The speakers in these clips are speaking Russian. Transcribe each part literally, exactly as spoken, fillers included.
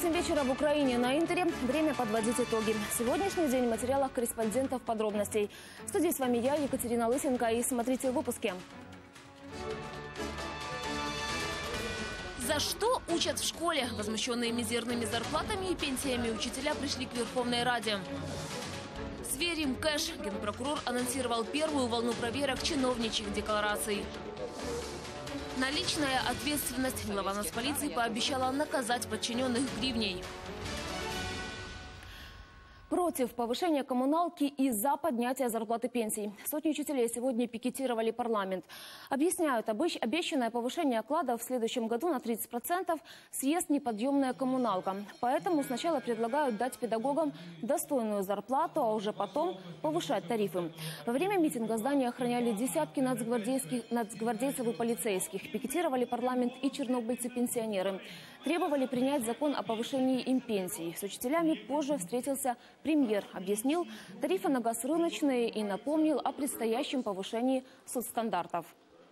восемь вечера в Украине. На Интере время подводить итоги. Сегодняшний день в материалах корреспондентов подробностей. В студии с вами я, Екатерина Лысенко, и смотрите в выпуске. За что учат в школе? Возмущенные мизерными зарплатами и пенсиями учителя пришли к Верховной Раде. Сверим кэш. Генпрокурор анонсировал первую волну проверок чиновничьих деклараций. Наличная ответственность. Глава Нацполиции пообещала наказать подчиненных гривней. Против повышения коммуналки и за поднятие зарплаты пенсий. Сотни учителей сегодня пикетировали парламент. Объясняют, обещанное повышение окладов в следующем году на тридцать процентов съест неподъемная коммуналка. Поэтому сначала предлагают дать педагогам достойную зарплату, а уже потом повышать тарифы. Во время митинга здание охраняли десятки нацгвардейских, нацгвардейцев и полицейских. Пикетировали парламент и чернобыльцы-пенсионеры. Требовали принять закон о повышении им пенсий. С учителями позже встретился премьер. Объяснил, тарифы на газ рыночные и напомнил о предстоящем повышении соцстандартов.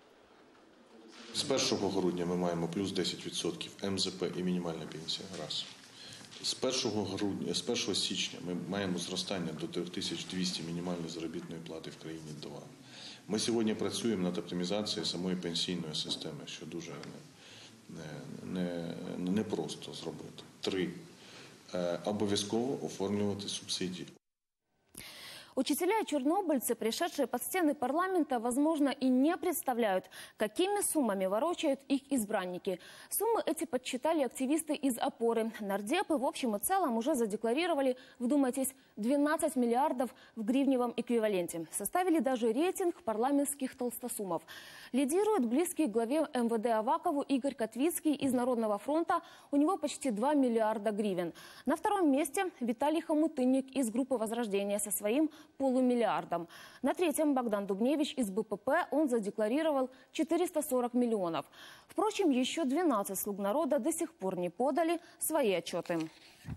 З першого грудня ми маємо плюс десять відсотків ем зе пе і мінімальна пенсія. Раз. З першого грудня, з першого січня ми маємо зростання до три тисячі двісті мінімальної заробітної плати в країні. Два. Ми сьогодні працюємо над оптимізацією самої пенсійної системи, що дуже не, не, не просто зробити. Три. Обов'язково оформлювати субсидії. Учителя и чернобыльцы, пришедшие под стены парламента, возможно, и не представляют, какими суммами ворочают их избранники. Суммы эти подсчитали активисты из «Опоры». Нардепы в общем и целом уже задекларировали, вдумайтесь, двенадцать миллиардов в гривневом эквиваленте. Составили даже рейтинг парламентских толстосумов. Лидирует близкий главе эм вэ дэ Авакову Игорь Котвицкий из Народного фронта. У него почти два миллиарда гривен. На втором месте Виталий Хомутынник из группы «Возрождение» со своим полумиллиардом. На третьем Богдан Дубневич из бэ пэ пэ. Он задекларировал четыреста сорок миллионов. Впрочем, еще двенадцать слуг народа до сих пор не подали свои отчеты.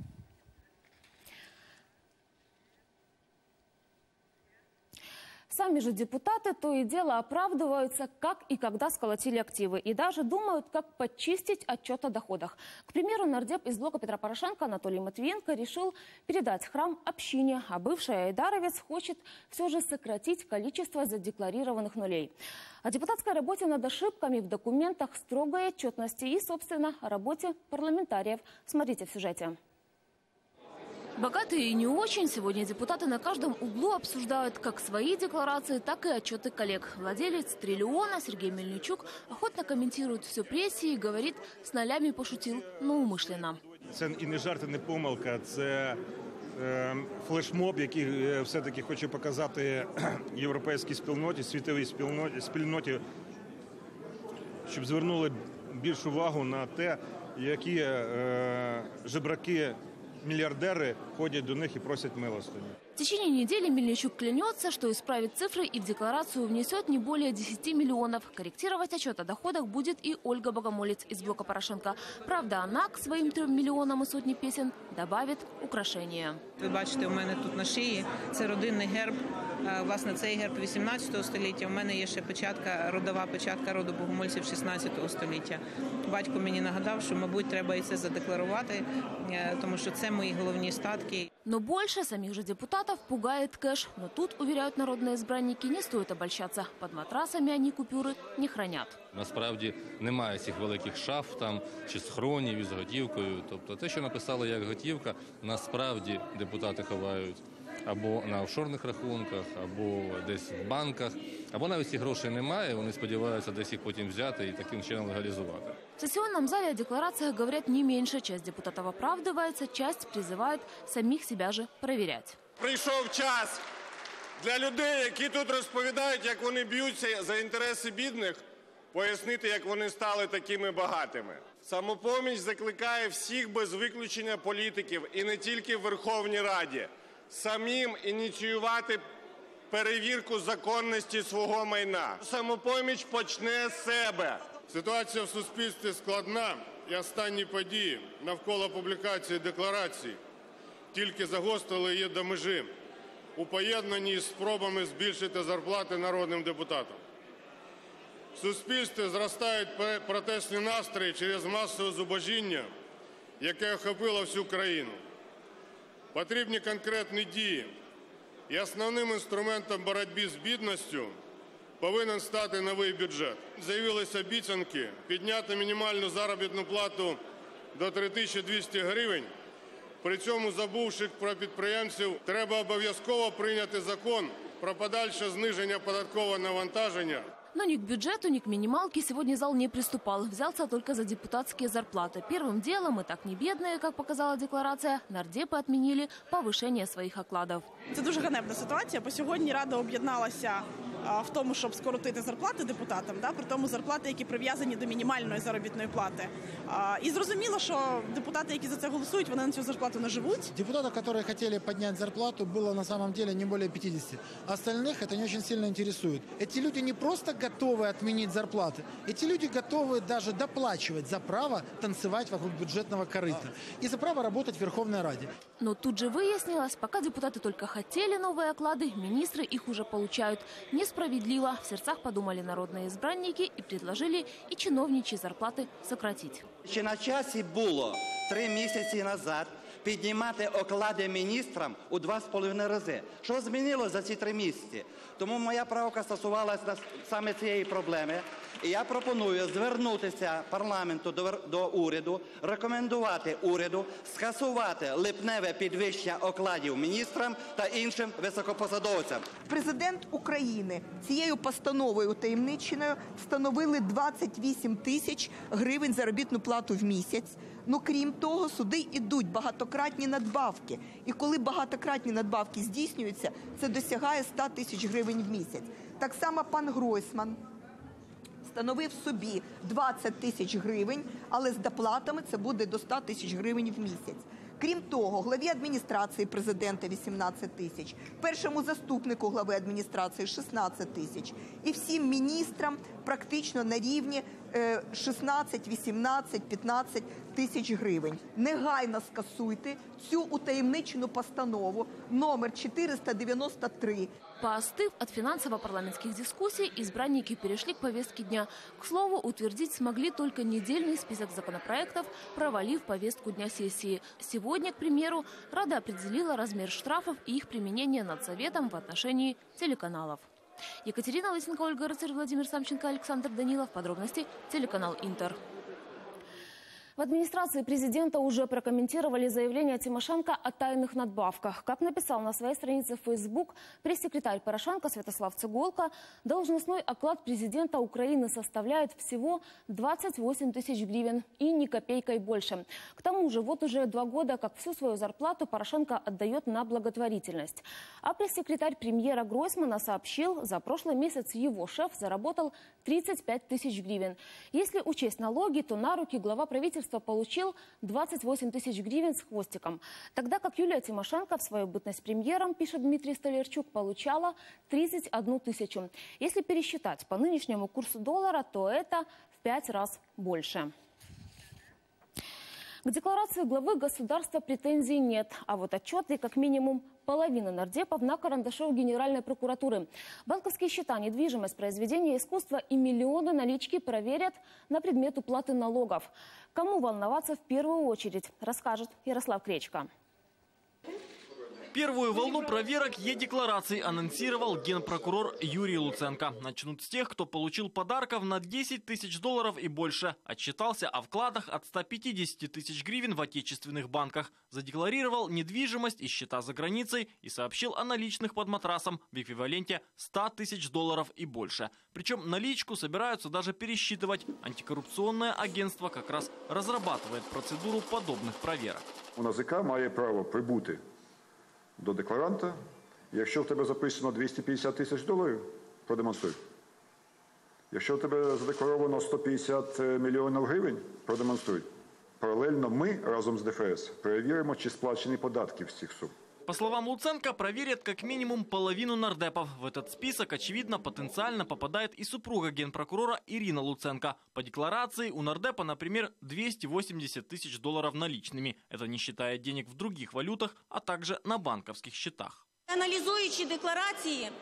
Сами же депутаты то и дело оправдываются, как и когда сколотили активы. И даже думают, как подчистить отчет о доходах. К примеру, нардеп из блока Петра Порошенко Анатолий Матвиенко решил передать храм общине. А бывший айдаровец хочет все же сократить количество задекларированных нулей. О депутатской работе над ошибками в документах, строгой отчетности и, собственно, о работе парламентариев. Смотрите в сюжете. Богатые и не очень. Сегодня депутаты на каждом углу обсуждают как свои декларации, так и отчеты коллег. Владелец триллиона Сергей Мельничук охотно комментирует все прессе и говорит, с нолями пошутил, но умышленно. Це і не жарт, і не помилка. Це е, флешмоб, який все-таки хоче показати європейській спільноті, світовій спільноті, спільноті, щоб звернули більшу увагу на те, які е, жебраки, миллиардеры ходят до них и просят милостыню. В течение недели Мельничук клянется, что исправит цифры и в декларацию внесет не более десяти миллионов. Корректировать отчет о доходах будет и Ольга Богомолец из блока Порошенко. Правда, она к своим трем миллионам и сотни песен добавит украшения. Ви бачите, у мене тут на шиї це родинний герб. Власне, цей герб вісімнадцятого століття. У мене є ще печатка, родова печатка роду Богомольців шістнадцятого століття. Батько мені нагадав, що, мабуть, треба і це задекларувати, тому що це мої головні статки. Но больше самих же депутатов пугает кэш. Но тут, уверяют народные избранники, не стоит обольщаться. Под матрасами они купюры не хранят. Насправді немає цих великих шаф там, чи схронів із готівкою. Тобто те, що написали як готівка, насправді депутати ховають або на офшорних рахунках, або десь в банках, або навіть цих грошей немає, вони сподіваються десь їх потім взяти і таким чином легалізувати. В сессионном зале о декларациях говорят не меньше. Часть депутатов оправдывается, часть призывает самих себя же проверять. Прийшов час для людей, які тут розповідають, як вони б'ються за інтереси бідних, пояснити, як вони стали такими багатими. Самопоміч закликає всіх без виключення політиків, і не тільки в Верховній Раді, самим ініціювати перевірку законності свого майна. Самопоміч почне з себе. Ситуація в суспільстві складна, і останні події навколо публікації декларацій тільки загострили її до межі у поєднанні з спробами збільшити зарплати народним депутатам. В суспільстві зростають протестні настрої через масове зубожіння яке охопило всю країну. Потрібні конкретні дії. І основним інструментом боротьби з бідністю повинен стати новий бюджет. З'явилися обіцянки підняти мінімальну заробітну плату до три тисячі двісті гривень. При цьому, забувши про підприємців, треба обов'язково прийняти закон про подальше зниження податкового навантаження. Но ни к бюджету, ни к минималке сегодня зал не приступал. Взялся только за депутатские зарплаты. Первым делом, и так не бедные, как показала декларация, нардепи отменили повышение своїх окладів. Це дуже ганебна ситуація, бо сьогодні Рада об'єдналася в тому, щоб скоротити зарплати депутатам, да, при тому зарплати, які прив'язані до мінімальної заробітної плати. І зрозуміло, що депутати, які за це голосують, вони на цю зарплату не живуть. Депутатов, которые хотели поднять зарплату, было на самом деле не более пятидесяти. Остальных это не очень сильно интересует. Эти люди не просто готовы отменить зарплаты, эти люди готовы даже доплачивать за право танцевать вокруг бюджетного корыта и за право работать в Верховной Раде. Но тут же выяснилось, пока депутаты только хотели новые оклады, министры их уже получают. Несправедливо, в сердцах подумали народные избранники и предложили и чиновничьи зарплаты сократить. Чи на часі було три місяці назад піднімати оклади міністрам у два з половиною рази? Що змінилося за ці три місяці? Тому моя правка стосувалася саме цієї проблеми. І я пропоную звернутися парламенту до, до уряду, рекомендувати уряду скасувати липневе підвищення окладів міністрам та іншим високопосадовцям. Президент України цією постановою таємниченою встановили двадцять вісім тисяч гривень заробітну плату в місяць. Ну, крім того, суди йдуть багатократні надбавки. І коли багатократні надбавки здійснюються, це досягає ста тисяч гривень в місяць. Так само пан Гройсман встановив собі двадцять тисяч гривень, але з доплатами це буде до ста тисяч гривень в місяць. Крім того, главі адміністрації президента вісімнадцять тисяч, першому заступнику глави адміністрації шістнадцять тисяч. І всім міністрам практично на рівні шістнадцять, вісімнадцять, п'ятнадцять тисяч гривень. Негайно скасуйте цю утаємничену постанову номер четыреста девяносто три. Поостыв от финансово-парламентских дискуссий, избранники перешли к повестке дня. К слову, утвердить смогли только недельный список законопроектов, провалив повестку дня сессии. Сегодня, к примеру, Рада определила размер штрафов и их применение над Советом в отношении телеканалов. Екатерина Лысенко, Ольга Рыцарь, Владимир Самченко, Александр Данилов. Подробности телеканал Интер. В администрации президента уже прокомментировали заявление Тимошенко о тайных надбавках. Как написал на своей странице в Facebook пресс-секретарь Порошенко Святослав Цыголко, должностной оклад президента Украины составляет всего двадцать восемь тысяч гривен и ни копейкой больше. К тому же вот уже два года, как всю свою зарплату Порошенко отдает на благотворительность. А пресс-секретарь премьера Гройсмана сообщил, за прошлый месяц его шеф заработал тридцать пять тысяч гривен. Если учесть налоги, то на руки глава правительства получил двадцать восемь тысяч гривен с хвостиком. Тогда как Юлия Тимошенко в свою бытность премьером, пишет Дмитрий Столярчук, получала тридцать одну тысячу. Если пересчитать по нынешнему курсу доллара, то это в пять раз больше. К декларации главы государства претензий нет, а вот отчеты как минимум половины нардепов на карандаше у Генеральной прокуратуры. Банковские счета, недвижимость, произведения искусства и миллионы налички проверят на предмет уплаты налогов. Кому волноваться в первую очередь, расскажет Ярослав Кречко. Первую волну проверок е-деклараций анонсировал генпрокурор Юрий Луценко. Начнут с тех, кто получил подарков на десять тысяч долларов и больше. Отчитался о вкладах от ста пятидесяти тысяч гривен в отечественных банках. Задекларировал недвижимость и счета за границей и сообщил о наличных под матрасом в эквиваленте ста тысяч долларов и больше. Причем наличку собираются даже пересчитывать. Антикоррупционное агентство как раз разрабатывает процедуру подобных проверок. У НАЗК має право прибути до декларанта, якщо в тебе записано двісті п'ятдесят тисяч доларів, продемонструй. Якщо в тебе задекларовано сто п'ятдесят мільйонів гривень, продемонструй. Паралельно ми разом з ДФС перевіримо, чи сплачені податки з цих сум. По словам Луценко, проверят как минимум половину нардепов. В этот список, очевидно, потенциально попадает и супруга генпрокурора Ирина Луценко. По декларации у нардепа, например, двести восемьдесят тысяч долларов наличными. Это не считая денег в других валютах, а также на банковских счетах. Аналізуючи декларації,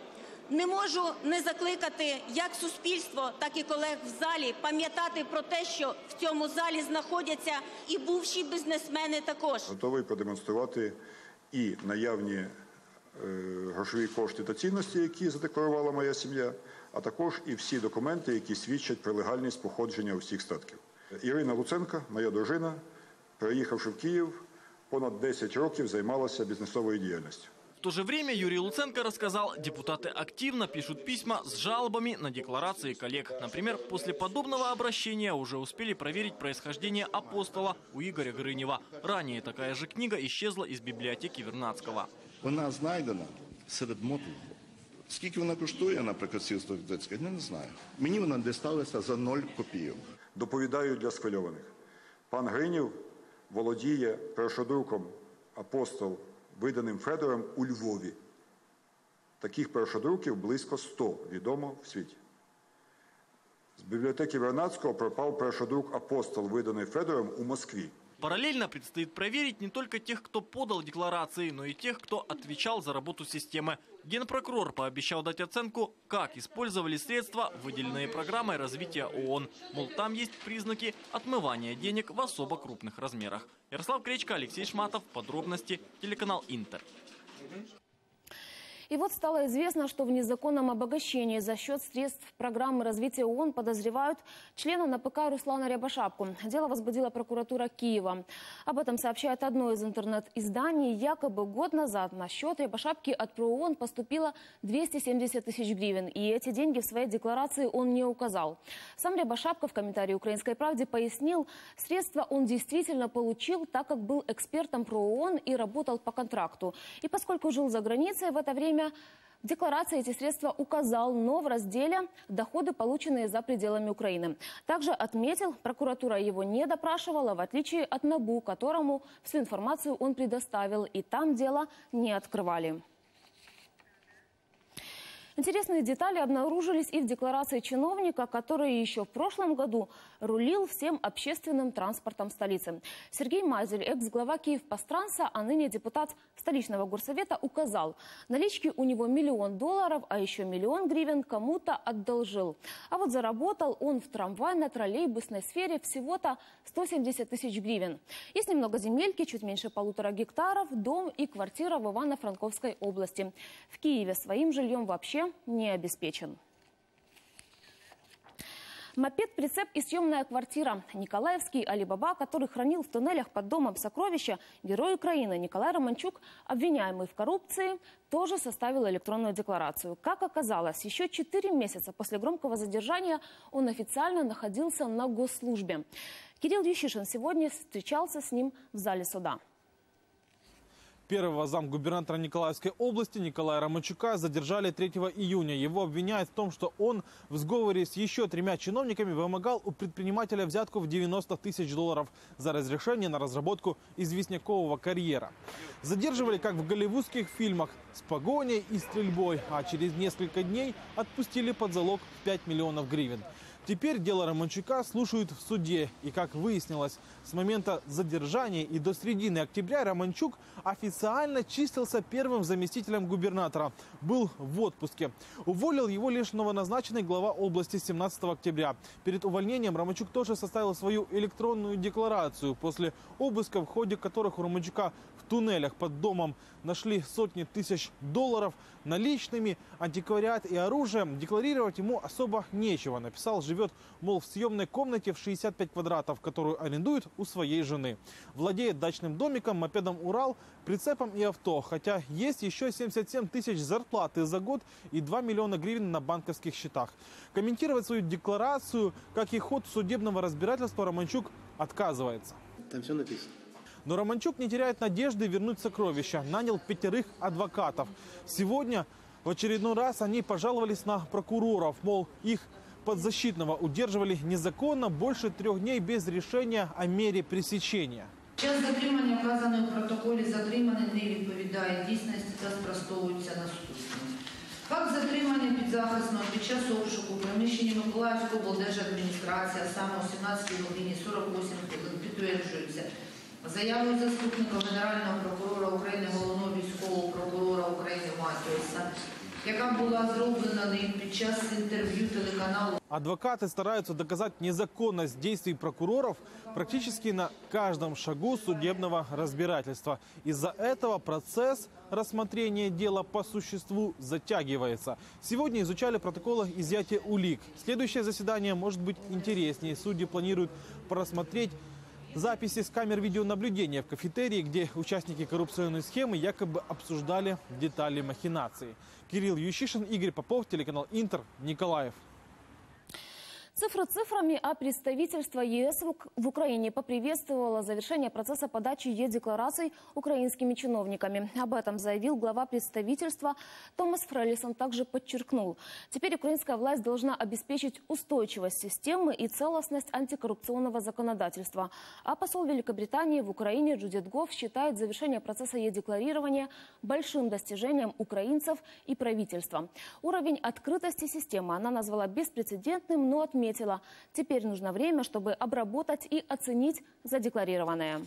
Не можу не закликати як суспільство, так і колег в залі пам'ятати про те, що в цьому залі знаходяться і бувші бізнесмени також. Готовий продемонструвати і наявні е, грошові кошти та цінності, які задекларувала моя сім'я, а також і всі документи, які свідчать про легальність походження усіх статків. Ірина Луценко, моя дружина, приїхавши в Київ, понад десять років займалася бізнесовою діяльністю. В то же время Юрий Луценко рассказал, депутаты активно пишут письма с жалобами на декларации коллег. Например, после подобного обращения уже успели проверить происхождение апостола у Игоря Гринева. Ранее такая же книга исчезла из библиотеки Вернадского. Вона знайдена серед моту. Скільки вона коштує, наприклад, сільство Вітецьке, я не знаю. Мені вона дісталася за нуль копійок. Доповідаю для схвильованих. Пан Гринів володіє першодруком «Апостол», виданим Федором у Львові. Таких першодруків близько ста відомо в світі. З бібліотеки Вернадського пропав першодрук «Апостол», виданий Федором у Москві. Параллельно предстоит проверить не только тех, кто подал декларации, но и тех, кто отвечал за работу системы. Генпрокурор пообещал дать оценку, как использовали средства, выделенные программой развития ООН. Мол, там есть признаки отмывания денег в особо крупных размерах. Ярослав Кречко, Алексей Шматов. Подробности. Телеканал Интер. И вот стало известно, что в незаконном обогащении за счет средств программы развития ООН подозревают члена эн пэ ка Руслана Рябошапку. Дело возбудила прокуратура Киева. Об этом сообщает одно из интернет-изданий. Якобы год назад на счет Рябошапки от ПРООН поступило двести семьдесят тысяч гривен. И эти деньги в своей декларации он не указал. Сам Рябошапка в комментарии «Украинской правде» пояснил, средства он действительно получил, так как был экспертом ПРООН и работал по контракту. И поскольку жил за границей в это время, в декларации эти средства указал, но в разделе «Доходы, полученные за пределами Украины». Также отметил, прокуратура его не допрашивала, в отличие от НАБУ, которому всю информацию он предоставил, и там дело не открывали. Интересные детали обнаружились и в декларации чиновника, который еще в прошлом году рулил всем общественным транспортом столицы. Сергей Мазель, экс-глава Киевпостранса, а ныне депутат столичного горсовета, указал, налички у него миллион долларов, а еще миллион гривен кому-то одолжил. А вот заработал он в трамвайно-троллейбусной сфере всего-то сто семьдесят тысяч гривен. Есть немного земельки, чуть меньше полутора гектаров, дом и квартира в Ивано-Франковской области. В Киеве своим жильем вообще не обеспечен. Мопед, прицеп и съемная квартира. Николаевский Али-Баба, который хранил в туннелях под домом сокровища, герой Украины Николай Романчук, обвиняемый в коррупции, тоже составил электронную декларацию. Как оказалось, еще четыре месяца после громкого задержания он официально находился на госслужбе. Кирилл Ющишин сегодня встречался с ним в зале суда. Первого замгубернатора Николаевской области Николая Романчука задержали третьего июня. Его обвиняют в том, что он в сговоре с еще тремя чиновниками вымогал у предпринимателя взятку в девяносто тысяч долларов за разрешение на разработку известнякового карьера. Задерживали, как в голливудских фильмах, с погоней и стрельбой, а через несколько дней отпустили под залог в пять миллионов гривен. Теперь дело Романчука слушают в суде. И, как выяснилось, с момента задержания и до середины октября Романчук официально числился первым заместителем губернатора. Был в отпуске. Уволил его лишь новоназначенный глава области семнадцатого октября. Перед увольнением Романчук тоже составил свою электронную декларацию. После обыска, в ходе которых у Романчука в туннелях под домом нашли сотни тысяч долларов наличными, антиквариат и оружием, декларировать ему особо нечего. Написал, живет, мол, в съемной комнате в шестьдесят пять квадратов, которую арендует у своей жены. Владеет дачным домиком, мопедом «Урал», прицепом и авто. Хотя есть еще семьдесят семь тысяч зарплаты за год и два миллиона гривен на банковских счетах. Комментировать свою декларацию, как и ход судебного разбирательства, Романчук отказывается. Там все написано. Но Романчук не теряет надежды вернуть сокровища. Нанял пятерых адвокатов. Сегодня в очередной раз они пожаловались на прокуроров. Мол, их подзащитного удерживали незаконно больше трех дней без решения о мере пресечения. Час затримання, вказаний у протоколі, затриманий не відповідає дійсності та спростовується наступним. Факт затримання підзахисного під час обшуку в приміщенні Миколаївської облдержадміністрації, а саме о сімнадцятій годині сорок вісім хвилин, підтверджується заявою заступника Генерального прокурора України, головного військового прокурора України Матіоса яка була зроблена ним під час інтерв'ю телеканалу. Адвокаты стараются доказать незаконность действий прокуроров практически на каждом шагу судебного разбирательства. Из-за этого процесс рассмотрения дела по существу затягивается. Сегодня изучали протоколы изъятия улик. Следующее заседание может быть интереснее. Судьи планируют просмотреть записи с камер видеонаблюдения в кафетерии, где участники коррупционной схемы якобы обсуждали детали махинации. Кирилл Ющишин, Игорь Попов, телеканал Интер, Николаев. Цифры цифрами, а представительство ЕС в Украине поприветствовало завершение процесса подачи Е-деклараций украинскими чиновниками. Об этом заявил глава представительства Томас Фрелисон. Также подчеркнул, теперь украинская власть должна обеспечить устойчивость системы и целостность антикоррупционного законодательства. А посол Великобритании в Украине Джудит Гофф считает завершение процесса Е-декларирования большим достижением украинцев и правительства. Уровень открытости системы она назвала беспрецедентным, но отметила, теперь нужно время, чтобы обработать и оценить задекларированное.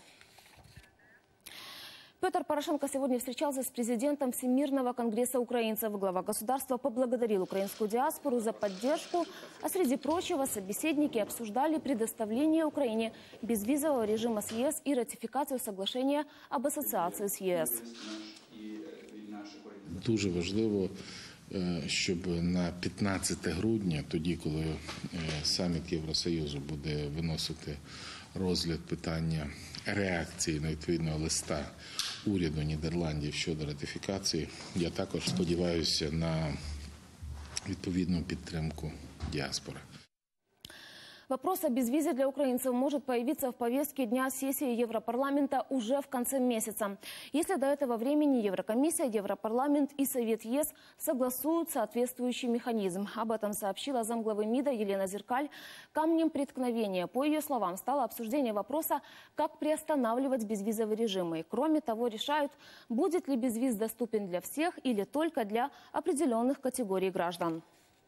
Петр Порошенко сегодня встречался с президентом Всемирного конгресса украинцев. Глава государства поблагодарил украинскую диаспору за поддержку, а среди прочего собеседники обсуждали предоставление Украине безвизового режима с ЕС и ратификацию соглашения об ассоциации с ЕС. Дуже важливо, щоб на п'ятнадцяте грудня, тоді, коли саміт Євросоюзу буде виносити розгляд питання реакції на відповідного листа уряду Нідерландів щодо ратифікації, я також сподіваюся на відповідну підтримку діаспори. Вопрос о безвизе для украинцев может появиться в повестке дня сессии Европарламента уже в конце месяца. Если до этого времени Еврокомиссия, Европарламент и Совет ЕС согласуют соответствующий механизм. Об этом сообщила замглавы МИДа Елена Зеркаль. Камнем преткновения, по ее словам, стало обсуждение вопроса, как приостанавливать безвизовый режим. И кроме того, решают, будет ли безвиз доступен для всех или только для определенных категорий граждан.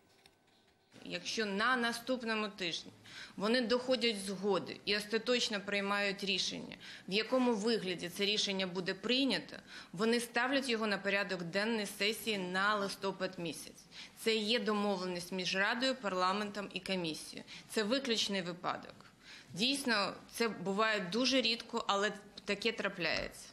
Якщо на наступному тижні вони доходять згоди і остаточно приймають рішення, в якому вигляді це рішення буде прийнято, вони ставлять його на порядок денний сесії на листопад місяць. Це є домовленість між Радою, парламентом і комісією. Це виключний випадок. Дійсно, це буває дуже рідко, але таке трапляється.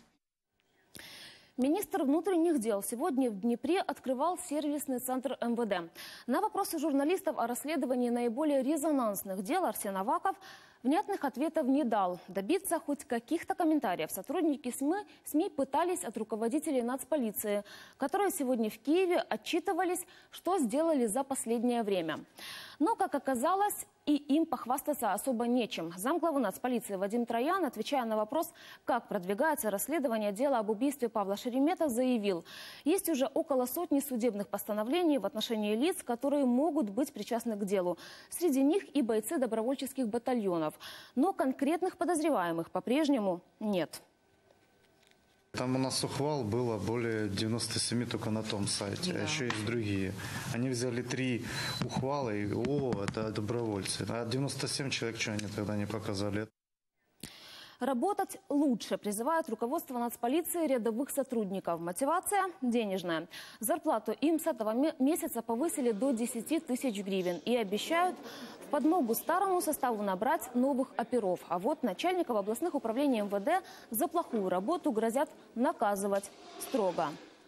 Министр внутренних дел сегодня в Днепре открывал сервисный центр эм вэ дэ. На вопросы журналистов о расследовании наиболее резонансных дел Арсен Аваков внятных ответов не дал. Добиться хоть каких-то комментариев сотрудники СМИ, СМИ пытались от руководителей нацполиции, которые сегодня в Киеве отчитывались, что сделали за последнее время. Но, как оказалось, и им похвастаться особо нечем. Замглавы нацполиции Вадим Троян, отвечая на вопрос, как продвигается расследование дела об убийстве Павла Шеремета, заявил, есть уже около сотни судебных постановлений в отношении лиц, которые могут быть причастны к делу. Среди них и бойцы добровольческих батальонов. Но конкретных подозреваемых по-прежнему нет. Там у нас ухвал было более девяноста семи только на том сайте, да. А еще есть другие. Они взяли три ухвала и, о, это добровольцы. А девяносто семь человек, что они тогда не показали? Работать лучше, призывает руководство нацполиции рядовых сотрудников. Мотивация денежная. Зарплату им с этого месяца повысили до десяти тысяч гривен и обещают в подмогу старому составу набрать новых оперов. А вот начальников областных управлений эм вэ дэ за плохую работу грозят наказывать строго.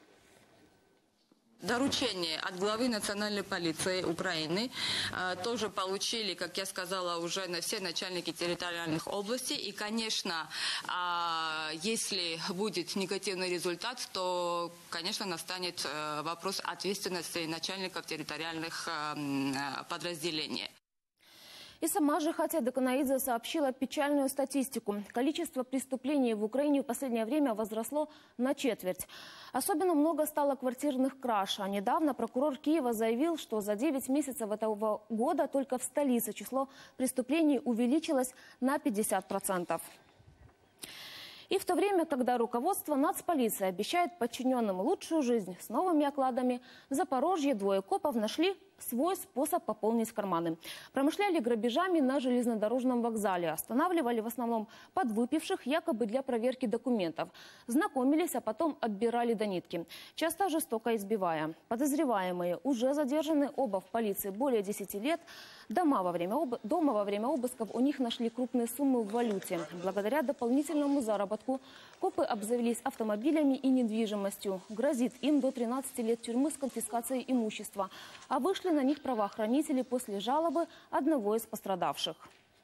Доручение от главы национальной полиции Украины э, тоже получили, как я сказала, уже на все начальники территориальных областей. И, конечно, э, если будет негативный результат, то, конечно, настанет э, вопрос ответственности начальников территориальных э, подразделений. И сама же Хатия Даканаидзе сообщила печальную статистику. Количество преступлений в Украине в последнее время возросло на четверть. Особенно много стало квартирных краж. А недавно прокурор Киева заявил, что за девять месяцев этого года только в столице число преступлений увеличилось на пятьдесят процентов. И в то время, когда руководство нацполиции обещает подчиненным лучшую жизнь с новыми окладами, в Запорожье двое копов нашли свой способ пополнить карманы. Промышляли грабежами на железнодорожном вокзале. Останавливали в основном подвыпивших, якобы для проверки документов. Знакомились, а потом отбирали до нитки, часто жестоко избивая. Подозреваемые уже задержаны, оба в полиции более десяти лет. Дома во время об... Дома во время обысков у них нашли крупные суммы в валюте. Благодаря дополнительному заработку копы обзавелись автомобилями и недвижимостью. Грозит им до тринадцати лет тюрьмы с конфискацией имущества. А вышли на них правоохранители после жалобы одного из пострадавших.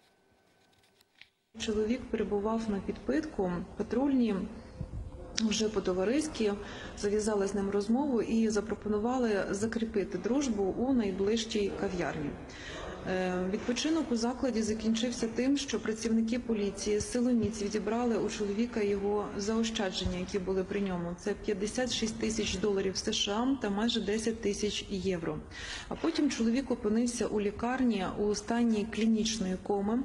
Чоловік перебував на підпитку, патрульні вже по-товариськи зав'язали з ним розмову і запропонували закріпити дружбу у найближчій кав'ярні. Відпочинок у закладі закінчився тим, що працівники поліції силоміць відібрали у чоловіка його заощадження, які були при ньому. Це п'ятдесят шість тисяч доларів США та майже десять тисяч євро. А потім чоловік опинився у лікарні у стані клінічної коми.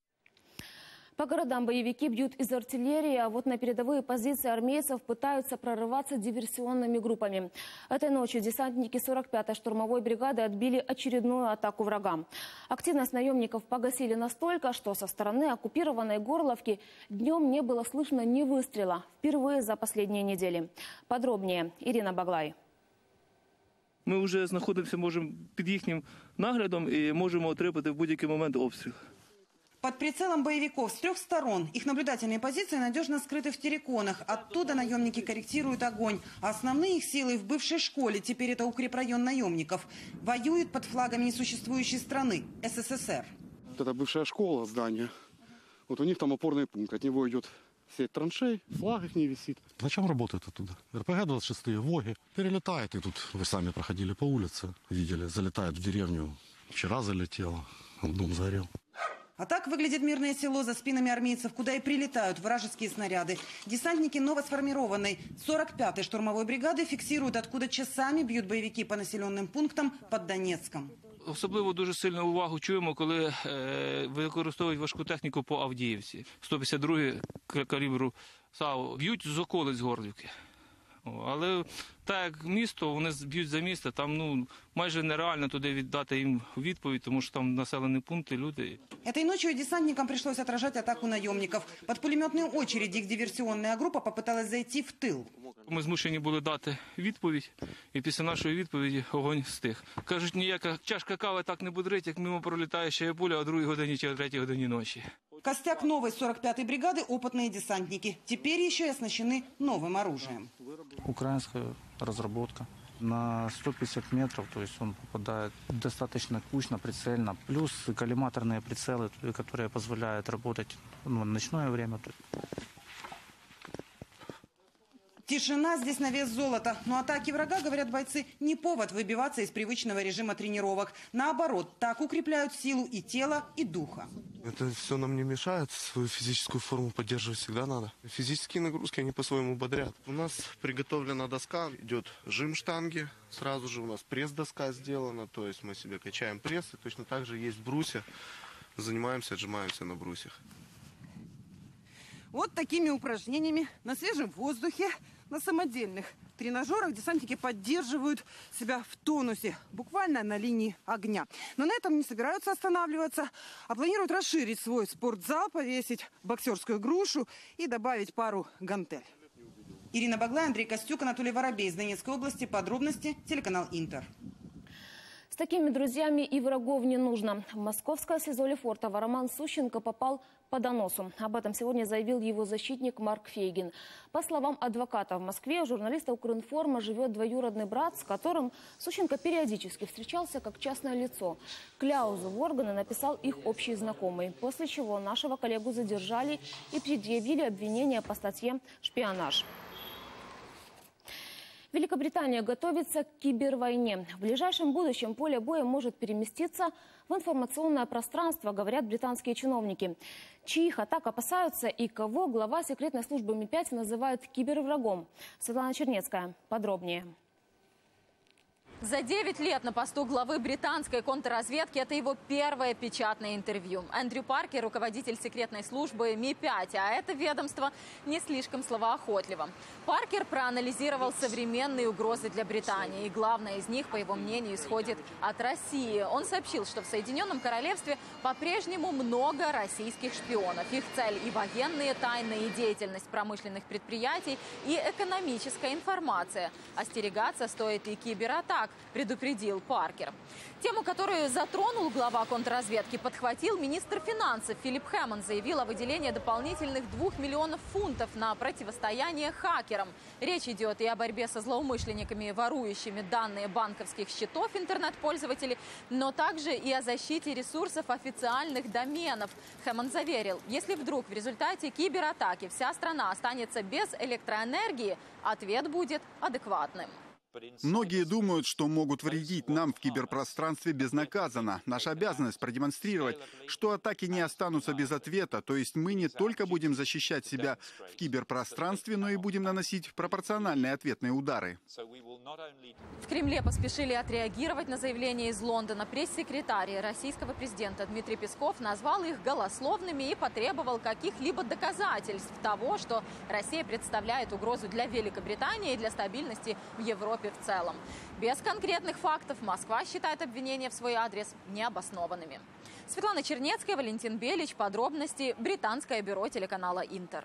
По городам боевики бьют из артиллерии, а вот на передовые позиции армейцев пытаются прорываться диверсионными группами. Этой ночью десантники сорок пятой штурмовой бригады отбили очередную атаку врага. Активность наемников погасили настолько, что со стороны оккупированной Горловки днем не было слышно ни выстрела. Впервые за последние недели. Подробнее Ирина Баглай. Ми вже знаходимося, можемо під їхнім наглядом і можемо отримати в будь-який момент обстріл. Под прицелом боевиков с трех сторон. Их наблюдательные позиции надежно скрыты в терриконах. Оттуда наемники корректируют огонь. А основные их силы в бывшей школе, теперь это укрепрайон наемников, воюют под флагами несуществующей страны – СССР. Это бывшая школа, здание. Вот у них там опорный пункт. От него идет сеть траншей, флаг их не висит. Зачем работают оттуда? эр пэ гэ двадцать шесть, ВОГи. Перелетает, и тут вы сами проходили по улице, видели, залетает в деревню. Вчера залетело, дом сгорел. А так выглядит мирное село за спинами армейцев, куда и прилетают вражеские снаряды. Десантники новосформированной сорок пятой штурмовой бригады фиксируют, откуда часами бьют боевики по населенным пунктам под Донецком. Особливо дуже сильну увагу чуємо, коли е, використовують важку техніку по Авдіївці. сто п'ятдесят другий калібру САУ б'ють з околиць Горлівки. Але так як місто, вони б'ють за місто, там ну, майже нереально туди віддати їм відповідь, тому що там населені пункти, люди. Этой ночью десантникам пришлось отражать атаку наемников. Под пулеметные очереди их диверсионная группа попыталась зайти в тыл. Ми змушені були дати відповідь, і після нашої відповіді огонь стих. Кажуть, ніяка чашка кави так не будрить, як мимо пролітає ще пуля о другій годині чи о третій годині ночі. Костяк новой сорок пятой бригады – опытные десантники. Теперь еще и оснащены новым оружием. Украинская разработка. На сто пятьдесят метров, то есть он попадает достаточно кучно, прицельно. Плюс коллиматорные прицелы, которые позволяют работать ну, в ночное время. Тишина здесь на вес золота. Но атаки врага, говорят бойцы, не повод выбиваться из привычного режима тренировок. Наоборот, так укрепляют силу и тела, и духа. Это все нам не мешает. Свою физическую форму поддерживать всегда надо. Физические нагрузки, они по-своему бодрят. У нас приготовлена доска, идет жим штанги. Сразу же у нас пресс-доска сделана. То есть мы себе качаем пресс. И точно так же есть брусья. Занимаемся, отжимаемся на брусьях. Вот такими упражнениями на свежем воздухе, на самодельных тренажерах десантники поддерживают себя в тонусе, буквально на линии огня. Но на этом не собираются останавливаться, а планируют расширить свой спортзал, повесить боксерскую грушу и добавить пару гантель. Ирина Баглай, Андрей Костюк, Анатолий Воробей из Донецкой области. Подробности телеканал Интер. С такими друзьями и врагов не нужно. В московское СИЗО Лефортово Роман Сущенко попал по доносу. Об этом сегодня заявил его защитник Марк Фейгин. По словам адвоката, в Москве у журналиста Укринформа живет двоюродный брат, с которым Сущенко периодически встречался как частное лицо. Кляузу в органы написал их общий знакомый, после чего нашего коллегу задержали и предъявили обвинение по статье «Шпионаж». Великобритания готовится к кибервойне. В ближайшем будущем поле боя может переместиться в информационное пространство, говорят британские чиновники. Чьих атак опасаются и кого глава секретной службы эм пять называет киберврагом? Светлана Чернецкая. Подробнее. За девять лет на посту главы британской контрразведки это его первое печатное интервью. Эндрю Паркер – руководитель секретной службы Ми пять, а это ведомство не слишком словоохотливо. Паркер проанализировал современные угрозы для Британии. И главное из них, по его мнению, исходит от России. Он сообщил, что в Соединенном Королевстве по-прежнему много российских шпионов. Их цель – и военные тайны, и деятельность промышленных предприятий, и экономическая информация. Остерегаться стоит и кибератак, предупредил Паркер. Тему, которую затронул глава контрразведки, подхватил министр финансов Филипп Хэммонд. Заявил о выделении дополнительных двух миллионов фунтов на противостояние хакерам. Речь идет и о борьбе со злоумышленниками, ворующими данные банковских счетов интернет-пользователей, но также и о защите ресурсов официальных доменов. Хэммонд заверил, если вдруг в результате кибератаки вся страна останется без электроэнергии, ответ будет адекватным. Многие думают, что могут вредить нам в киберпространстве безнаказанно. Наша обязанность продемонстрировать, что атаки не останутся без ответа. То есть мы не только будем защищать себя в киберпространстве, но и будем наносить пропорциональные ответные удары. В Кремле поспешили отреагировать на заявление из Лондона. Пресс-секретарь российского президента Дмитрий Песков назвал их голословными и потребовал каких-либо доказательств того, что Россия представляет угрозу для Великобритании и для стабильности в Европе в целом. Без конкретных фактов Москва считает обвинения в свой адрес необоснованными. Светлана Чернецкая, Валентин Белич. Подробности. Британское бюро телеканала «Интер».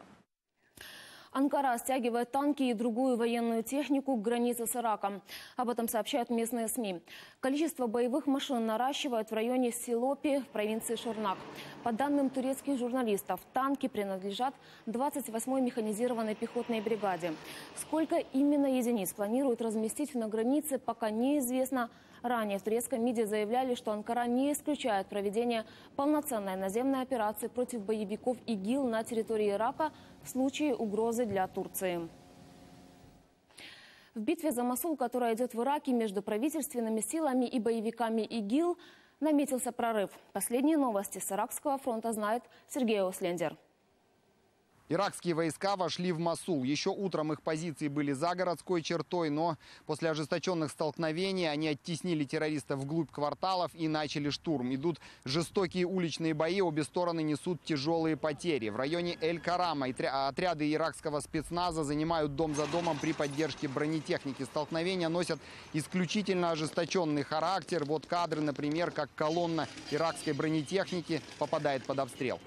Анкара стягивает танки и другую военную технику к границе с Ираком. Об этом сообщают местные СМИ. Количество боевых машин наращивают в районе Силопи в провинции Шорнак. По данным турецких журналистов, танки принадлежат двадцать восьмой механизированной пехотной бригаде. Сколько именно единиц планируют разместить на границе, пока неизвестно. Ранее в турецком МИДе заявляли, что Анкара не исключает проведение полноценной наземной операции против боевиков ИГИЛ на территории Ирака в случае угрозы для Турции. В битве за Мосул, которая идет в Ираке между правительственными силами и боевиками ИГИЛ, наметился прорыв. Последние новости с Иракского фронта знает Сергей Ослендер. Иракские войска вошли в Мосул. Еще утром их позиции были за городской чертой, но после ожесточенных столкновений они оттеснили террористов вглубь кварталов и начали штурм. Идут жестокие уличные бои, обе стороны несут тяжелые потери. В районе Эль-Карама отряды иракского спецназа занимают дом за домом при поддержке бронетехники. Столкновения носят исключительно ожесточенный характер. Вот кадры, например, как колонна иракской бронетехники попадает под обстрел.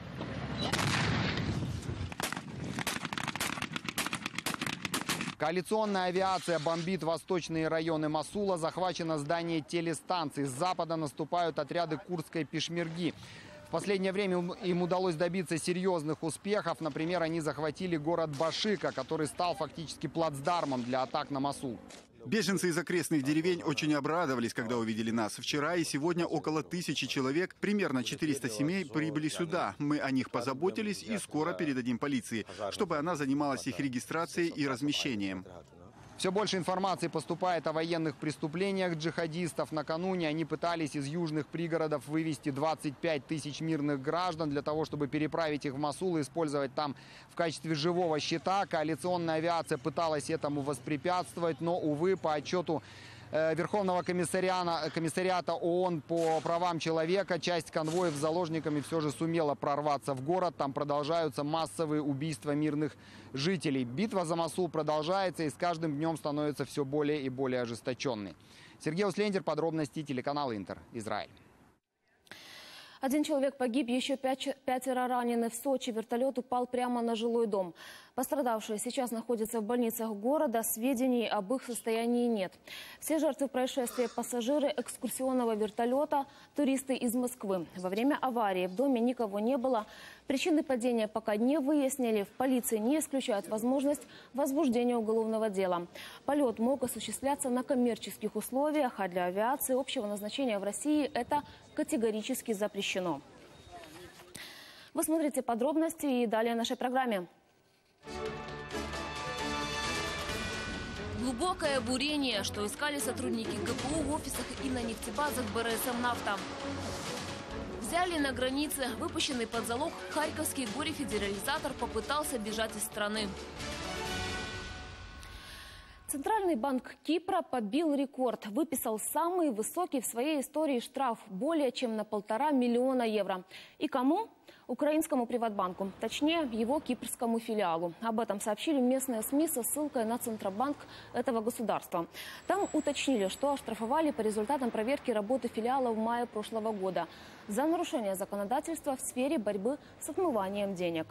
Коалиционная авиация бомбит восточные районы Мосула. Захвачено здание телестанции. С запада наступают отряды курдской пешмерги. В последнее время им удалось добиться серьезных успехов. Например, они захватили город Башика, который стал фактически плацдармом для атак на Мосул. Беженцы из окрестных деревень очень обрадовались, когда увидели нас. Вчера и сегодня около тысячи человек, примерно четыреста семей, прибыли сюда. Мы о них позаботились и скоро передадим полиции, чтобы она занималась их регистрацией и размещением. Все больше информации поступает о военных преступлениях джихадистов. Накануне они пытались из южных пригородов вывести двадцать пять тысяч мирных граждан для того, чтобы переправить их в Мосул и использовать там в качестве живого щита. Коалиционная авиация пыталась этому воспрепятствовать, но, увы, по отчету Верховного комиссариата ООН по правам человека, часть конвоев с заложниками все же сумела прорваться в город. Там продолжаются массовые убийства мирных жителей. Битва за Мосул продолжается и с каждым днем становится все более и более ожесточенной. Сергей Услендер, подробности, телеканал Интер, Израиль. Один человек погиб, еще пятеро ранены. В Сочи вертолет упал прямо на жилой дом. Пострадавшие сейчас находятся в больницах города. Сведений об их состоянии нет. Все жертвы происшествия – пассажиры экскурсионного вертолета, туристы из Москвы. Во время аварии в доме никого не было. Причины падения пока не выяснили. В полиции не исключают возможность возбуждения уголовного дела. Полет мог осуществляться на коммерческих условиях, а для авиации общего назначения в России это категорически запрещено. Вы смотрите подробности и далее в нашей программе. Глубокое бурение, что искали сотрудники ГПУ в офисах и на нефтебазах БРСМ «Нафта». Взяли на границе. Выпущенный под залог харьковский горе-федерализатор попытался бежать из страны. Центральный банк Кипра побил рекорд, выписал самый высокий в своей истории штраф более чем на полтора миллиона евро. И кому? Украинскому приватбанку, точнее его кипрскому филиалу. Об этом сообщили местные СМИ со ссылкой на Центробанк этого государства. Там уточнили, что оштрафовали по результатам проверки работы филиала в мае прошлого года за нарушение законодательства в сфере борьбы с отмыванием денег.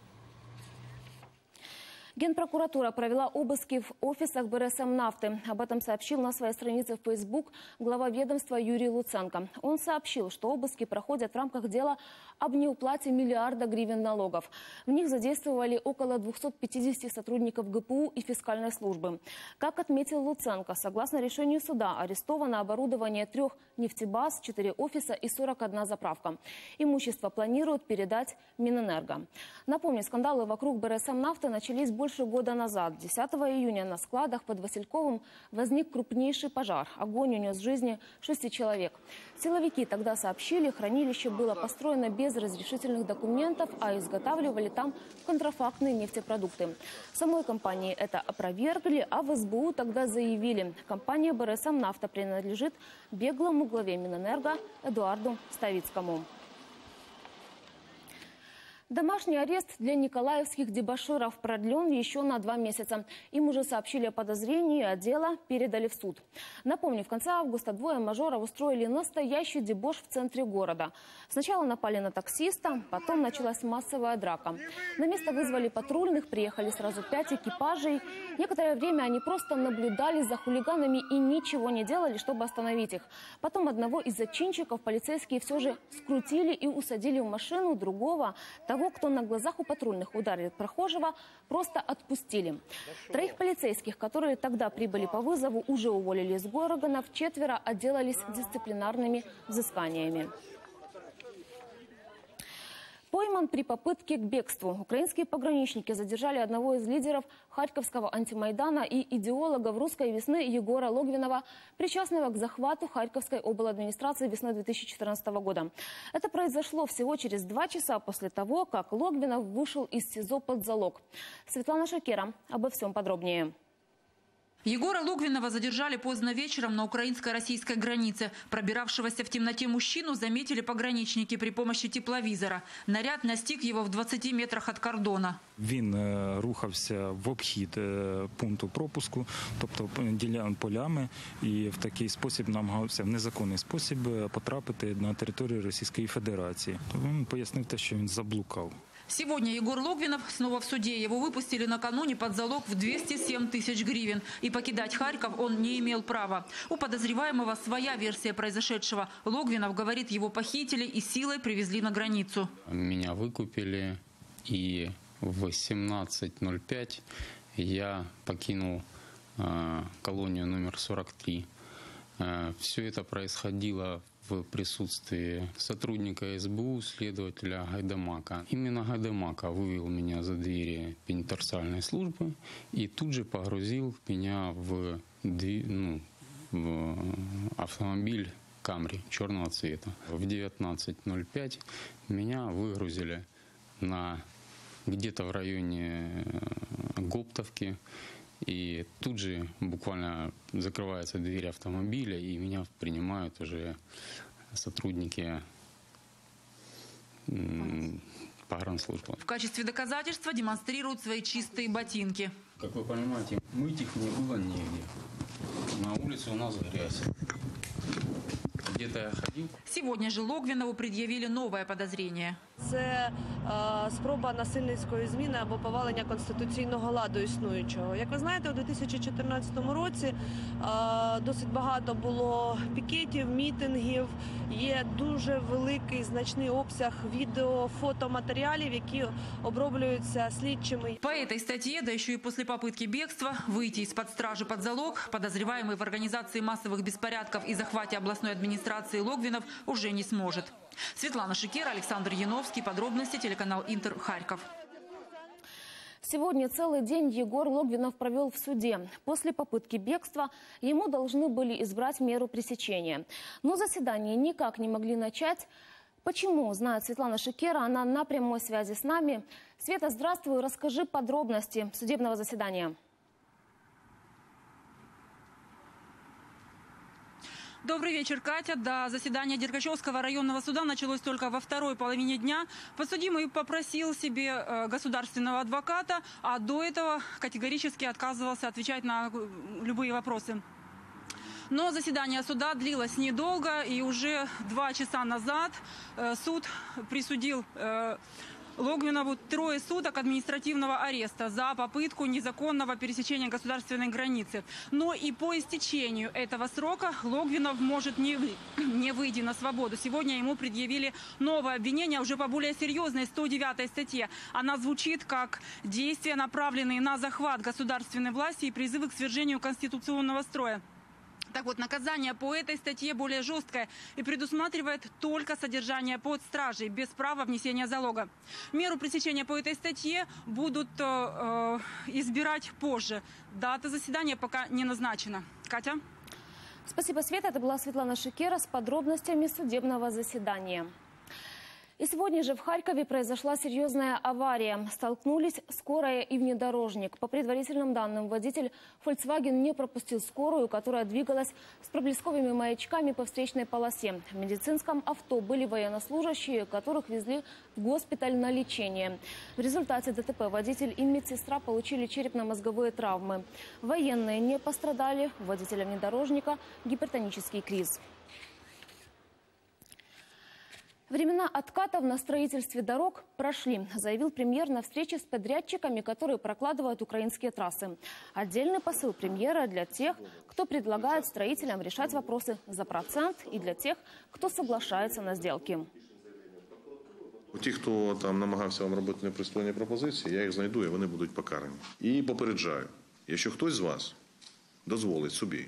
Генпрокуратура провела обыски в офисах БРСМ-нафты. Об этом сообщил на своей странице в Facebook глава ведомства Юрий Луценко. Он сообщил, что обыски проходят в рамках дела об неуплате миллиарда гривен налогов. В них задействовали около двухсот пятидесяти сотрудников ГПУ и фискальной службы. Как отметил Луценко, согласно решению суда, арестовано оборудование трех нефтебаз, четыре офиса и сорок одна заправка. Имущество планируют передать Минэнерго. Напомню, скандалы вокруг БРСМ-нафты начались больше года назад. десятого июня на складах под Васильковым возник крупнейший пожар. Огонь унес жизни шести человек. Силовики тогда сообщили, хранилище было построено без разрешительных документов, а изготавливали там контрафактные нефтепродукты. Самой компании это опровергли, а в СБУ тогда заявили, компания БРСМ-нафта принадлежит беглому главе Минэнерго Эдуарду Ставицкому. Домашний арест для николаевских дебоширов продлен еще на два месяца. Им уже сообщили о подозрении, а дело передали в суд. Напомню, в конце августа двое мажоров устроили настоящий дебош в центре города. Сначала напали на таксиста, потом началась массовая драка. На место вызвали патрульных, приехали сразу пять экипажей. Некоторое время они просто наблюдали за хулиганами и ничего не делали, чтобы остановить их. Потом одного из зачинщиков полицейские все же скрутили и усадили в машину, другого, того, кто на глазах у патрульных ударил прохожего, просто отпустили. Троих полицейских, которые тогда прибыли по вызову, уже уволили из органов, четверо отделались дисциплинарными взысканиями. Пойман при попытке к бегству. Украинские пограничники задержали одного из лидеров Харьковского антимайдана и идеологов русской весны Егора Логвинова, причастного к захвату Харьковской обладминистрации весной две тысячи четырнадцатого года. Это произошло всего через два часа после того, как Логвинов вышел из СИЗО под залог. Светлана Шакера обо всем подробнее. Егора Логвинова задержали поздно вечером на украинско-российской границе. Пробиравшегося в темноте мужчину заметили пограничники при помощи тепловизора. Наряд настиг его в двадцати метрах от кордона. Він рухався в обхід пункту пропуску, тобто полями, і в такий спосіб намагався в незаконний спосіб потрапити на територію Російської Федерації. Він пояснив те, що він заблукав. Сегодня Егор Логвинов снова в суде. Его выпустили накануне под залог в двести семь тысяч гривен. И покидать Харьков он не имел права. У подозреваемого своя версия произошедшего. Логвинов говорит, его похитили и силой привезли на границу. Меня выкупили, и в семнадцать ноль пять я покинул э, колонию номер сорок три. Э, все это происходило в присутствии сотрудника СБУ, следователя Гайдамака. Именно Гайдамака вывел меня за двери пенитенциарной службы и тут же погрузил меня в, ну, в автомобиль Камри черного цвета. В девятнадцать ноль пять меня выгрузили на где-то в районе Гоптовки. И тут же буквально закрывается дверь автомобиля, и меня принимают уже сотрудники погранслужбы. В качестве доказательства демонстрируют свои чистые ботинки. Как вы понимаете, мыть их не было нигде. На улице у нас грязь. Где-то я ходил. Сегодня же Логвинову предъявили новое подозрение. Це е, спроба насильницької зміни або повалення конституційного ладу існуючого. Як ви знаєте, у дві тисячі чотирнадцятому році е, досить багато було пікетів, мітингів. Є дуже великий, значний обсяг відео, фотоматеріалів, які оброблюються слідчими. По этой статье, да еще и после попытки бегства, выйти из-под стражи под залог, подозреваемый в организации массовых беспорядков и захвате областной администрации Логвинов уже не сможет. Светлана Шакера, Александр Яновский. Подробности, телеканал Интер, Харьков. Сегодня целый день Егор Логвинов провел в суде. После попытки бегства ему должны были избрать меру пресечения. Но заседание никак не могли начать. Почему, знает Светлана Шакера, она на прямой связи с нами. Света, здравствуй, расскажи подробности судебного заседания. Добрый вечер, Катя. Да, заседание Дергачевского районного суда началось только во второй половине дня. Подсудимый попросил себе государственного адвоката, а до этого категорически отказывался отвечать на любые вопросы. Но заседание суда длилось недолго, и уже два часа назад суд присудил Логвинову трое суток административного ареста за попытку незаконного пересечения государственной границы. Но и по истечению этого срока Логвинов может не, не выйти на свободу. Сегодня ему предъявили новое обвинение уже по более серьезной сто девятой статье. Она звучит как действия, направленные на захват государственной власти и призывы к свержению конституционного строя. Так вот, наказание по этой статье более жесткое и предусматривает только содержание под стражей, без права внесения залога. Меру пресечения по этой статье будут э, избирать позже. Дата заседания пока не назначена. Катя? Спасибо, Света. Это была Светлана Шикера с подробностями судебного заседания. И сегодня же в Харькове произошла серьезная авария. Столкнулись скорая и внедорожник. По предварительным данным, водитель Volkswagen не пропустил скорую, которая двигалась с проблесковыми маячками по встречной полосе. В медицинском авто были военнослужащие, которых везли в госпиталь на лечение. В результате ДТП водитель и медсестра получили черепно-мозговые травмы. Военные не пострадали. У водителя внедорожника гипертонический криз. Времена откатов на строительстве дорог прошли, заявил премьер на встрече с подрядчиками, которые прокладывают украинские трассы. Отдельный посыл премьера для тех, кто предлагает строителям решать вопросы за процент, и для тех, кто соглашается на сделки. Ті, хто там намагався вам робити непристойні пропозиції, я їх знайду і вони будуть покарані. І попереджаю, якщо хтось з вас дозволить собі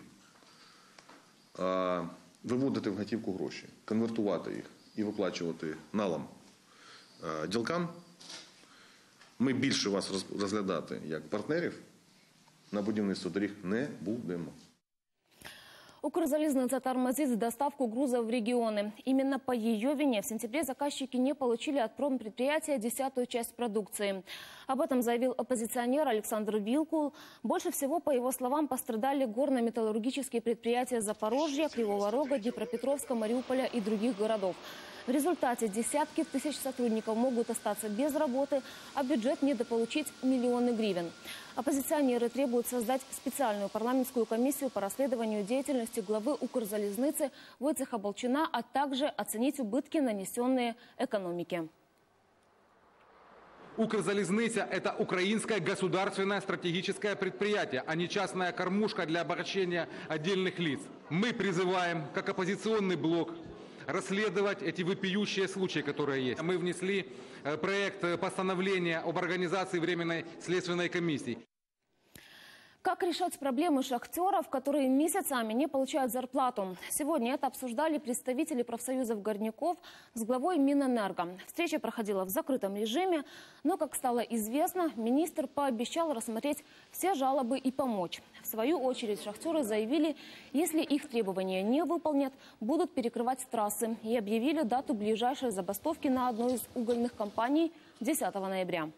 виводити в готівку гроші, конвертувати їх і виплачувати налом ділкам, ми більше вас розглядати як партнерів на будівництво доріг не будемо. Укрзалезница тормозит доставку грузов в регионы. Именно по ее вине в сентябре заказчики не получили от промпредприятия десятую часть продукции. Об этом заявил оппозиционер Александр Вилкул. Больше всего, по его словам, пострадали горно-металлургические предприятия Запорожья, Кривого Рога, Днепропетровска, Мариуполя и других городов. В результате десятки тысяч сотрудников могут остаться без работы, а бюджет недополучить миллионы гривен. Оппозиционеры требуют создать специальную парламентскую комиссию по расследованию деятельности главы Укрзалезницы Войцеха Балчуна, а также оценить убытки, нанесенные экономике. Укрзалезница – это украинское государственное стратегическое предприятие, а не частная кормушка для обогащения отдельных лиц. Мы призываем, как оппозиционный блок, расследовать эти вопиющие случаи, которые есть. Мы внесли проект постановления об организации Временной следственной комиссии. Как решать проблемы шахтеров, которые месяцами не получают зарплату? Сегодня это обсуждали представители профсоюзов горняков с главой Минэнерго. Встреча проходила в закрытом режиме, но, как стало известно, министр пообещал рассмотреть все жалобы и помочь. В свою очередь шахтеры заявили, если их требования не выполнят, будут перекрывать трассы, и объявили дату ближайшей забастовки на одной из угольных компаний десятого ноября.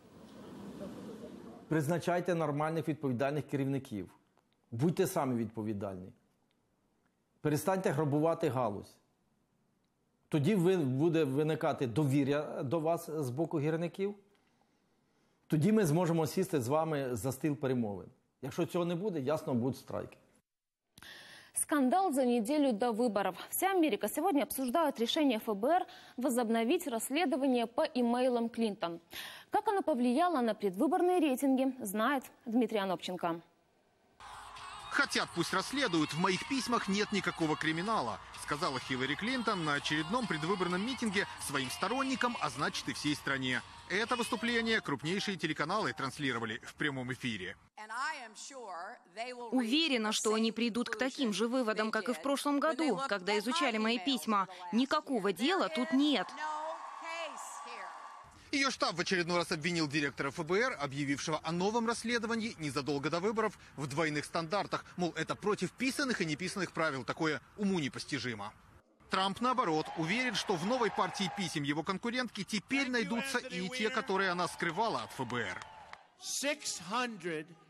Призначайте нормальних відповідальних керівників. Будьте самі відповідальні. Перестаньте грабувати галузь. Тоді буде виникати довір'я до вас з боку гірників. Тоді ми зможемо сісти з вами за стіл перемовин. Якщо цього не буде, ясно, будуть страйки. Скандал за неделю до выборов. Вся Америка сегодня обсуждает решение эф бэ эр возобновить расследование по имейлам Клинтон. Как оно повлияло на предвыборные рейтинги, знает Дмитрий Анопченко. Хотят, пусть расследуют. В моих письмах нет никакого криминала, сказала Хиллари Клинтон на очередном предвыборном митинге своим сторонникам, а значит и всей стране. Это выступление крупнейшие телеканалы транслировали в прямом эфире. Уверена, что они придут к таким же выводам, как и в прошлом году, когда изучали мои письма. Никакого дела тут нет. Ее штаб в очередной раз обвинил директора эф бэ эр, объявившего о новом расследовании незадолго до выборов, в двойных стандартах. Мол, это против писанных и неписанных правил. Такое уму непостижимо. Трамп, наоборот, уверен, что в новой партии писем его конкурентки теперь найдутся и те, которые она скрывала от эф бэ эр.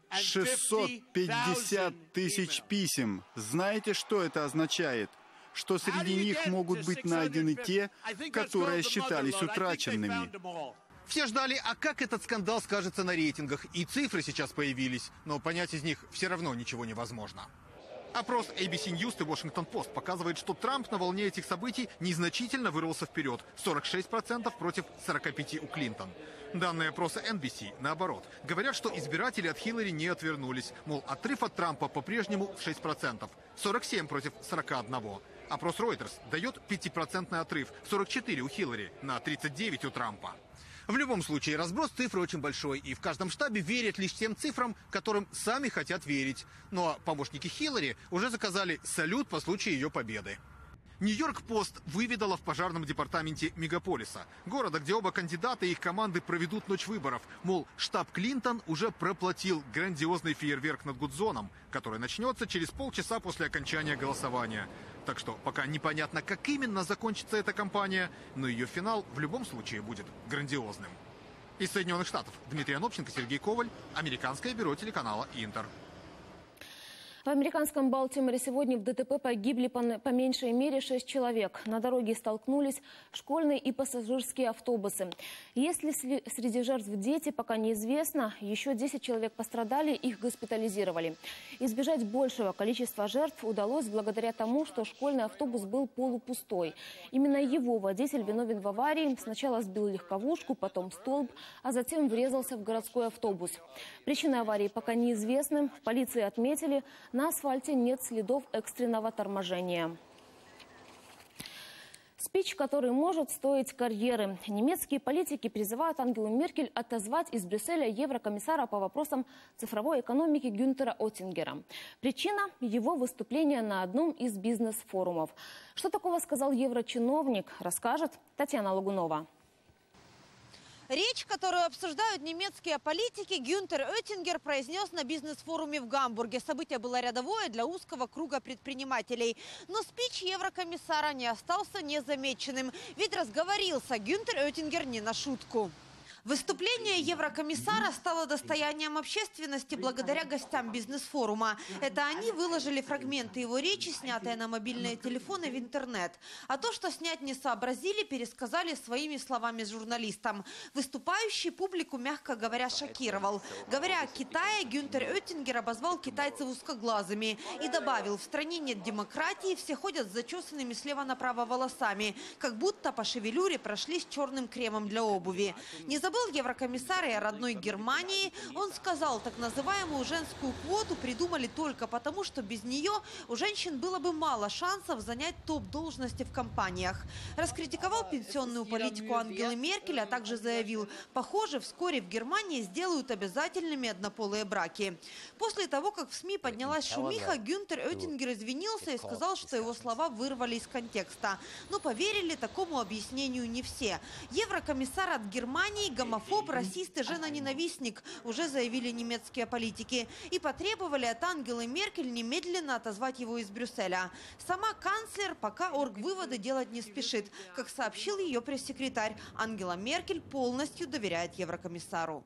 шестьсот пятьдесят тысяч писем. Знаете, что это означает? Что среди них могут быть найдены те, которые считались утраченными. Все ждали, а как этот скандал скажется на рейтингах. И цифры сейчас появились, но понять из них все равно ничего невозможно. Опрос эй би си News и Washington Post показывает, что Трамп на волне этих событий незначительно вырвался вперед. сорок шесть процентов против сорока пяти процентов у Клинтон. Данные опроса эн би си, наоборот, говорят, что избиратели от Хиллари не отвернулись. Мол, отрыв от Трампа по-прежнему в шесть процентов. сорок семь против сорока одного. Опрос Reuters дает пятипроцентный отрыв. сорок четыре у Хиллари на тридцать девять у Трампа. В любом случае, разброс цифр очень большой, и в каждом штабе верят лишь тем цифрам, которым сами хотят верить. Но помощники Хиллари уже заказали салют по случаю ее победы. Нью-Йорк-Пост выведала в пожарном департаменте мегаполиса, города, где оба кандидата и их команды проведут ночь выборов. Мол, штаб Клинтон уже проплатил грандиозный фейерверк над Гудзоном, который начнется через полчаса после окончания голосования. Так что пока непонятно, как именно закончится эта кампания, но ее финал в любом случае будет грандиозным. Из Соединенных Штатов Дмитрий Анопченко, Сергей Коваль, Американское бюро телеканала «Интер». В американском Балтиморе сегодня в ДТП погибли по, по меньшей мере шесть человек. На дороге столкнулись школьные и пассажирские автобусы. Если среди жертв дети, пока неизвестно. Еще десять человек пострадали, их госпитализировали. Избежать большего количества жертв удалось благодаря тому, что школьный автобус был полупустой. Именно его водитель виновен в аварии. Сначала сбил легковушку, потом столб, а затем врезался в городской автобус. Причины аварии пока неизвестны. В полиции отметили, на асфальте нет следов экстренного торможения. Спич, который может стоить карьеры. Немецкие политики призывают Ангелу Меркель отозвать из Брюсселя еврокомиссара по вопросам цифровой экономики Гюнтера Оттингера. Причина – его выступление на одном из бизнес-форумов. Что такого сказал еврочиновник, расскажет Татьяна Лагунова. Речь, которую обсуждают немецкие политики, Гюнтер Оттингер произнес на бизнес-форуме в Гамбурге. Событие было рядовое для узкого круга предпринимателей. Но спич еврокомиссара не остался незамеченным. Ведь разговорился Гюнтер Оттингер не на шутку. Выступление еврокомиссара стало достоянием общественности благодаря гостям бизнес-форума. Это они выложили фрагменты его речи, снятые на мобильные телефоны, в интернет. А то, что снять не сообразили, пересказали своими словами журналистам. Выступающий публику, мягко говоря, шокировал. Говоря о Китае, Гюнтер Оттингер обозвал китайцев узкоглазыми и добавил: в стране нет демократии, все ходят с зачесанными слева направо волосами, как будто по шевелюре прошлись черным кремом для обуви. Не забыл еврокомиссар и о родной Германии. Он сказал, так называемую женскую квоту придумали только потому, что без нее у женщин было бы мало шансов занять топ-должности в компаниях. Раскритиковал пенсионную политику Ангелы Меркель, а также заявил, похоже, вскоре в Германии сделают обязательными однополые браки. После того, как в СМИ поднялась шумиха, Гюнтер Оттингер извинился и сказал, что его слова вырвали из контекста. Но поверили такому объяснению не все. Еврокомиссар от Германии – гомофоб, расист и женоненавистник, уже заявили немецкие политики. И потребовали от Ангелы Меркель немедленно отозвать его из Брюсселя. Сама канцлер пока оргвыводы делать не спешит. Как сообщил ее пресс-секретарь, Ангела Меркель полностью доверяет еврокомиссару.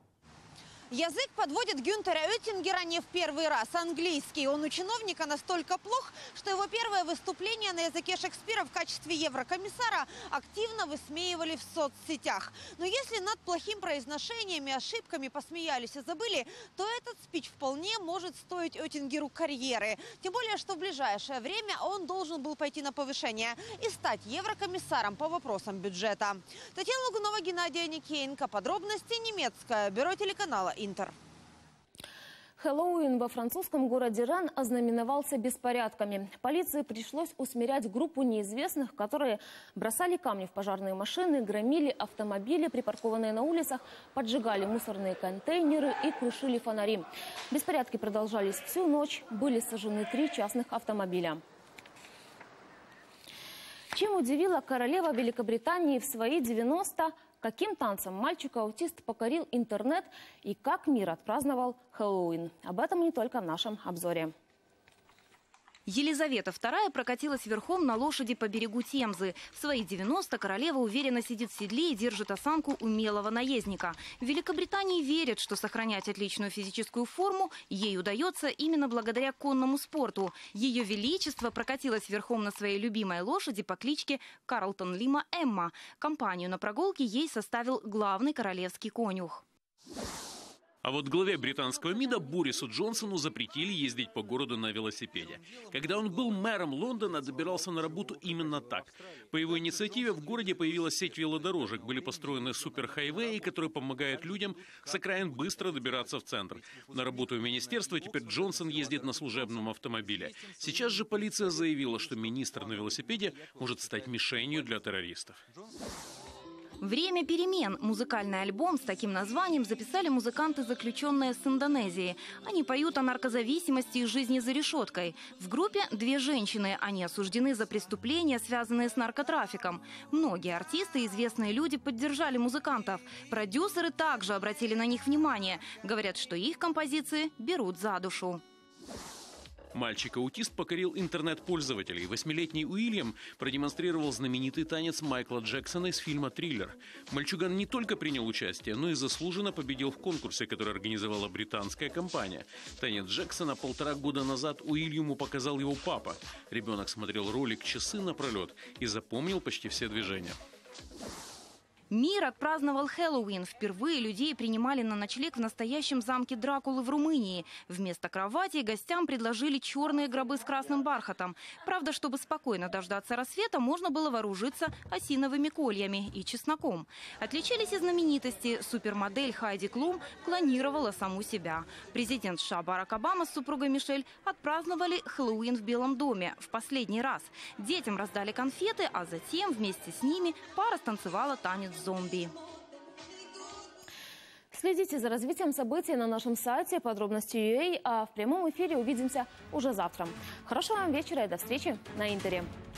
Язык подводит Гюнтера Оттингера не в первый раз. Английский. Он у чиновника настолько плох, что его первое выступление на языке Шекспира в качестве еврокомиссара активно высмеивали в соцсетях. Но если над плохим произношением и ошибками посмеялись и забыли, то этот спич вполне может стоить Оттингеру карьеры. Тем более, что в ближайшее время он должен был пойти на повышение и стать еврокомиссаром по вопросам бюджета. Татьяна Лагунова, Геннадий Аникеенко. Подробности немецкое бюро телеканала «Интер». Хэллоуин во французском городе Рен ознаменовался беспорядками. Полиции пришлось усмирять группу неизвестных, которые бросали камни в пожарные машины, громили автомобили, припаркованные на улицах, поджигали мусорные контейнеры и крушили фонари. Беспорядки продолжались всю ночь, были сожжены три частных автомобиля. Чем удивила королева Великобритании в свои девяносто? Каким танцем мальчик-аутист покорил интернет и как мир отпраздновал Хэллоуин? Об этом не только в нашем обзоре. Елизавета вторая прокатилась верхом на лошади по берегу Темзы. В свои девяносто королева уверенно сидит в седле и держит осанку умелого наездника. В Великобритании верят, что сохранять отличную физическую форму ей удается именно благодаря конному спорту. Ее Величество прокатилась верхом на своей любимой лошади по кличке Карлтон Лима Эмма. Компанию на прогулке ей составил главный королевский конюх. А вот главе британского МИДа Борису Джонсону запретили ездить по городу на велосипеде. Когда он был мэром Лондона, добирался на работу именно так. По его инициативе в городе появилась сеть велодорожек. Были построены суперхайвеи, которые помогают людям с окраин быстро добираться в центр. На работу в министерство теперь Джонсон ездит на служебном автомобиле. Сейчас же полиция заявила, что министр на велосипеде может стать мишенью для террористов. «Время перемен». Музыкальный альбом с таким названием записали музыканты, заключенные с Индонезии. Они поют о наркозависимости и жизни за решеткой. В группе две женщины. Они осуждены за преступления, связанные с наркотрафиком. Многие артисты и известные люди поддержали музыкантов. Продюсеры также обратили на них внимание. Говорят, что их композиции берут за душу. Мальчик-аутист покорил интернет-пользователей. Восьмилетний Уильям продемонстрировал знаменитый танец Майкла Джексона из фильма «Триллер». Мальчуган не только принял участие, но и заслуженно победил в конкурсе, который организовала британская компания. Танец Джексона полтора года назад Уильяму показал его папа. Ребенок смотрел ролик часы напролет и запомнил почти все движения. Мир отпраздновал Хэллоуин. Впервые людей принимали на ночлег в настоящем замке Дракулы в Румынии. Вместо кровати гостям предложили черные гробы с красным бархатом. Правда, чтобы спокойно дождаться рассвета, можно было вооружиться осиновыми кольями и чесноком. Отличились и знаменитости. Супермодель Хайди Клум клонировала саму себя. Президент США Барак Обама с супругой Мишель отпраздновали Хэллоуин в Белом доме в последний раз. Детям раздали конфеты, а затем вместе с ними пара станцевала танец зомби. Следите за развитием событий на нашем сайте подробности точка ю а, а в прямом эфире увидимся уже завтра. Хорошего вам вечера и до встречи на Интере.